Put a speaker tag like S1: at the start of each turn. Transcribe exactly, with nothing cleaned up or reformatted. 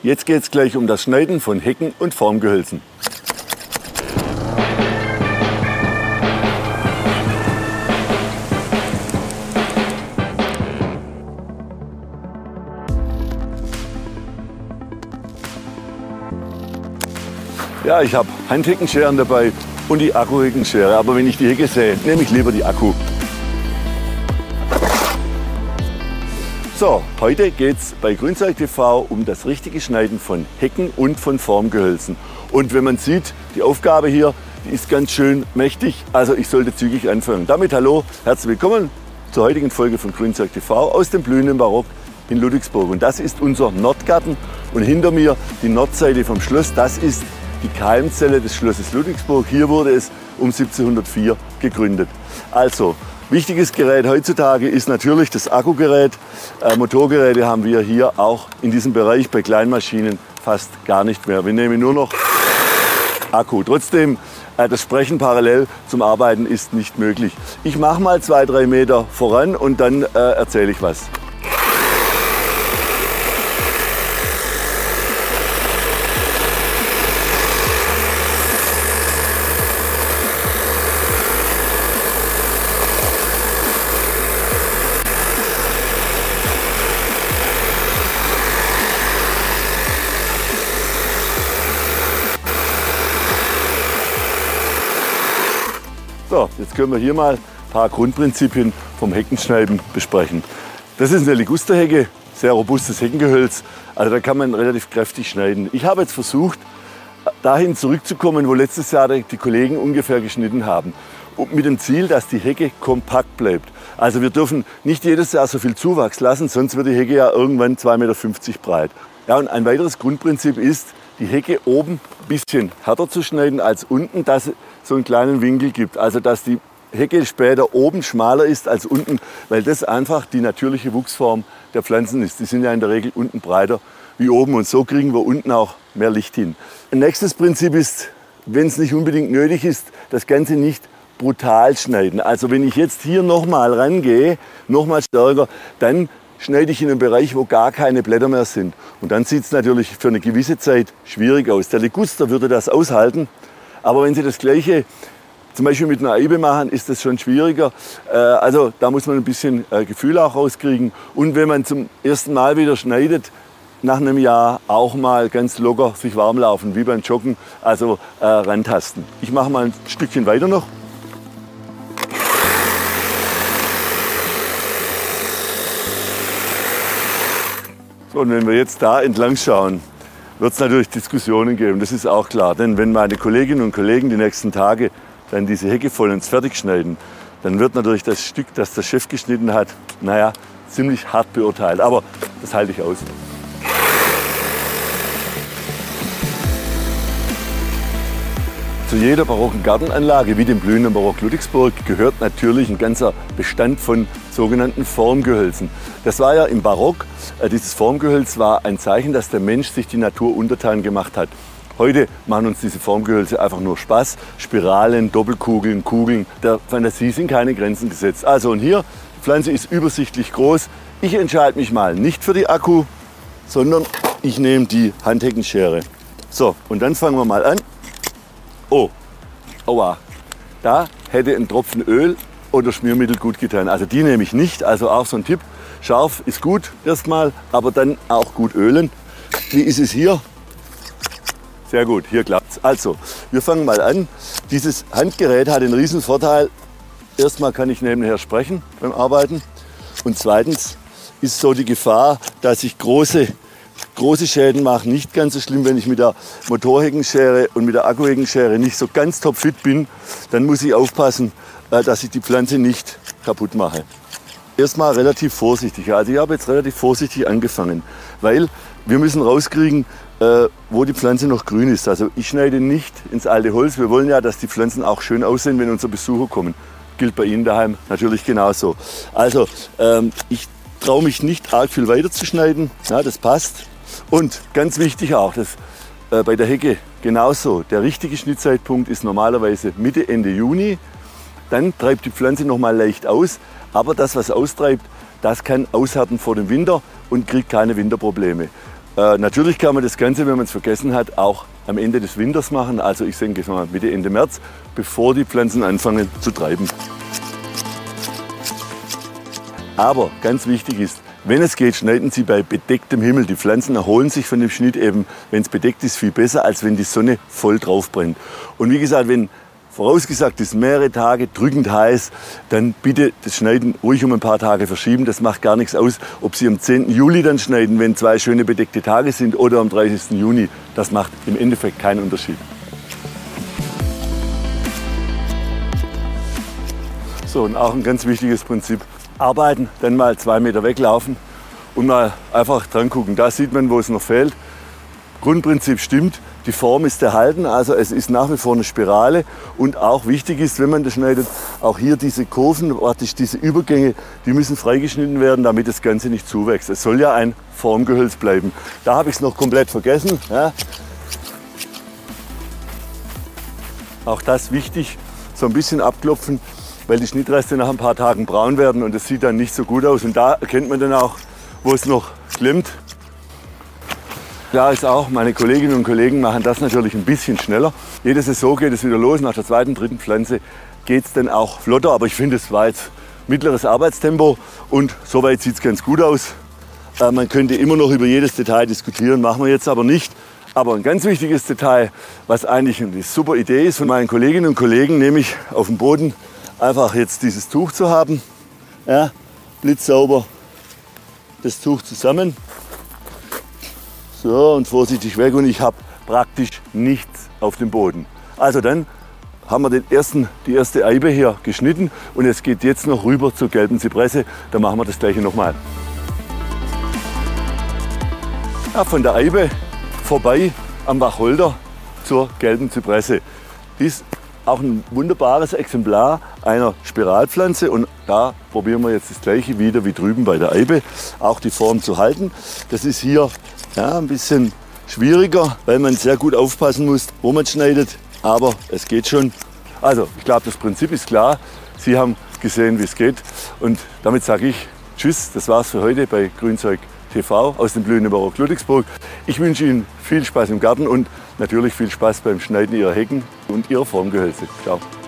S1: Jetzt geht es gleich um das Schneiden von Hecken und Formgehölzen. Ja, ich habe Handheckenscheren dabei und die Akkuheckenschere. Aber wenn ich die Hecke sehe, nehme ich lieber die Akku. So, heute geht es bei Grünzeug T V um das richtige Schneiden von Hecken und von Formgehölzen. Und wenn man sieht, die Aufgabe hier, die ist ganz schön mächtig. Also ich sollte zügig anfangen. Damit hallo, herzlich willkommen zur heutigen Folge von Grünzeug T V aus dem blühenden Barock in Ludwigsburg. Und das ist unser Nordgarten. Und hinter mir die Nordseite vom Schloss, das ist die Keimzelle des Schlosses Ludwigsburg. Hier wurde es um siebzehnhundertvier gegründet. Also, wichtiges Gerät heutzutage ist natürlich das Akkugerät. Äh, Motorgeräte haben wir hier auch in diesem Bereich bei Kleinmaschinen fast gar nicht mehr. Wir nehmen nur noch Akku. Trotzdem, äh, das Sprechen parallel zum Arbeiten ist nicht möglich. Ich mache mal zwei, drei Meter voran und dann äh, erzähle ich was. So, jetzt können wir hier mal ein paar Grundprinzipien vom Heckenschneiden besprechen. Das ist eine Ligusterhecke, sehr robustes Heckengehölz, also da kann man relativ kräftig schneiden. Ich habe jetzt versucht, dahin zurückzukommen, wo letztes Jahr die Kollegen ungefähr geschnitten haben. Und mit dem Ziel, dass die Hecke kompakt bleibt. Also wir dürfen nicht jedes Jahr so viel Zuwachs lassen, sonst wird die Hecke ja irgendwann zwei Meter fünfzig breit. Ja, und ein weiteres Grundprinzip ist, die Hecke oben ein bisschen härter zu schneiden als unten, dass es so einen kleinen Winkel gibt. Also dass die Hecke später oben schmaler ist als unten, weil das einfach die natürliche Wuchsform der Pflanzen ist. Die sind ja in der Regel unten breiter wie oben und so kriegen wir unten auch mehr Licht hin. Ein nächstes Prinzip ist, wenn es nicht unbedingt nötig ist, das Ganze nicht brutal schneiden. Also wenn ich jetzt hier nochmal rangehe, nochmal stärker, dann schneide ich in einem Bereich, wo gar keine Blätter mehr sind. Und dann sieht es natürlich für eine gewisse Zeit schwierig aus. Der Liguster würde das aushalten, aber wenn Sie das Gleiche zum Beispiel mit einer Eibe machen, ist das schon schwieriger. Also da muss man ein bisschen Gefühl auch rauskriegen. Und wenn man zum ersten Mal wieder schneidet, nach einem Jahr auch mal ganz locker sich warm laufen, wie beim Joggen, also äh, rantasten. Ich mache mal ein Stückchen weiter noch. So, und wenn wir jetzt da entlang schauen, wird es natürlich Diskussionen geben, das ist auch klar. Denn wenn meine Kolleginnen und Kollegen die nächsten Tage dann diese Hecke vollends fertig schneiden, dann wird natürlich das Stück, das der Chef geschnitten hat, naja, ziemlich hart beurteilt. Aber das halte ich aus. Zu jeder barocken Gartenanlage, wie dem blühenden Barock Ludwigsburg, gehört natürlich ein ganzer Bestand von sogenannten Formgehölzen. Das war ja im Barock, äh, dieses Formgehölz war ein Zeichen, dass der Mensch sich die Natur untertan gemacht hat. Heute machen uns diese Formgehölze einfach nur Spaß. Spiralen, Doppelkugeln, Kugeln, der Fantasie sind keine Grenzen gesetzt. Also und hier, die Pflanze ist übersichtlich groß. Ich entscheide mich mal nicht für die Akku, sondern ich nehme die Handheckenschere. So, und dann fangen wir mal an. Oh, aua, da hätte ein Tropfen Öl oder Schmiermittel gut getan. Also die nehme ich nicht, also auch so ein Tipp. Scharf ist gut erstmal, aber dann auch gut ölen. Wie ist es hier? Sehr gut, hier klappt's. Also, wir fangen mal an. Dieses Handgerät hat den riesen Vorteil. Erstmal kann ich nebenher sprechen beim Arbeiten. Und zweitens ist so die Gefahr, dass ich große Große Schäden machen, nicht ganz so schlimm, wenn ich mit der Motorheckenschere und mit der Akkuheckenschere nicht so ganz topfit bin, dann muss ich aufpassen, dass ich die Pflanze nicht kaputt mache. Erstmal relativ vorsichtig, also ich habe jetzt relativ vorsichtig angefangen, weil wir müssen rauskriegen, wo die Pflanze noch grün ist. Also ich schneide nicht ins alte Holz, wir wollen ja, dass die Pflanzen auch schön aussehen, wenn unsere Besucher kommen. Gilt bei Ihnen daheim natürlich genauso. Also ich traue mich nicht arg viel weiter zu schneiden, ja, das passt. Und ganz wichtig auch, das äh, bei der Hecke genauso. Der richtige Schnittzeitpunkt ist normalerweise Mitte, Ende Juni. Dann treibt die Pflanze noch mal leicht aus. Aber das, was austreibt, das kann aushärten vor dem Winter und kriegt keine Winterprobleme. Äh, natürlich kann man das Ganze, wenn man es vergessen hat, auch am Ende des Winters machen. Also ich denke mal Mitte, Ende März, bevor die Pflanzen anfangen zu treiben. Aber ganz wichtig ist, wenn es geht, schneiden Sie bei bedecktem Himmel. Die Pflanzen erholen sich von dem Schnitt eben, wenn es bedeckt ist, viel besser, als wenn die Sonne voll drauf brennt. Und wie gesagt, wenn vorausgesagt ist, mehrere Tage drückend heiß, dann bitte das Schneiden ruhig um ein paar Tage verschieben. Das macht gar nichts aus, ob Sie am zehnten Juli dann schneiden, wenn zwei schöne bedeckte Tage sind, oder am dreißigsten Juni. Das macht im Endeffekt keinen Unterschied. So, und auch ein ganz wichtiges Prinzip. Arbeiten, dann mal zwei Meter weglaufen und mal einfach dran gucken. Da sieht man, wo es noch fehlt. Grundprinzip stimmt, die Form ist erhalten, also es ist nach wie vor eine Spirale. Und auch wichtig ist, wenn man das schneidet, auch hier diese Kurven, praktisch diese Übergänge, die müssen freigeschnitten werden, damit das Ganze nicht zuwächst. Es soll ja ein Formgehölz bleiben. Da habe ich es noch komplett vergessen. Ja. Auch das wichtig, so ein bisschen abklopfen, weil die Schnittreste nach ein paar Tagen braun werden und das sieht dann nicht so gut aus. Und da erkennt man dann auch, wo es noch klemmt. Klar ist auch, meine Kolleginnen und Kollegen machen das natürlich ein bisschen schneller. Jede Saison geht es wieder los, nach der zweiten, dritten Pflanze geht es dann auch flotter. Aber ich finde, es war jetzt mittleres Arbeitstempo und soweit sieht es ganz gut aus. Äh, man könnte immer noch über jedes Detail diskutieren, machen wir jetzt aber nicht. Aber ein ganz wichtiges Detail, was eigentlich eine super Idee ist von meinen Kolleginnen und Kollegen, nämlich auf dem Boden einfach jetzt dieses Tuch zu haben, ja, blitzsauber das Tuch zusammen, so und vorsichtig weg und ich habe praktisch nichts auf dem Boden. Also dann haben wir den ersten, die erste Eibe hier geschnitten und es geht jetzt noch rüber zur gelben Zypresse, da machen wir das gleiche nochmal. Ja, von der Eibe vorbei am Wacholder zur gelben Zypresse. Dies auch ein wunderbares Exemplar einer Spiralpflanze und da probieren wir jetzt das gleiche wieder wie drüben bei der Eibe, auch die Form zu halten. Das ist hier ja, ein bisschen schwieriger, weil man sehr gut aufpassen muss, wo man schneidet, aber es geht schon. Also ich glaube, das Prinzip ist klar. Sie haben gesehen, wie es geht und damit sage ich Tschüss, das war's für heute bei Grünzeug T V aus dem blühenden Barock Ludwigsburg. Ich wünsche Ihnen viel Spaß im Garten und natürlich viel Spaß beim Schneiden Ihrer Hecken und Ihrer Formgehölze. Ciao.